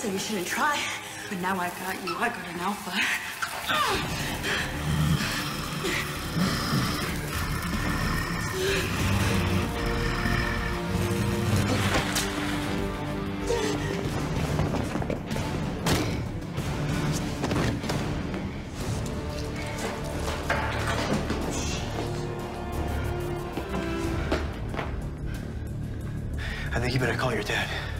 said we shouldn't try, but now I got you. I got an alpha. I think you better call your dad.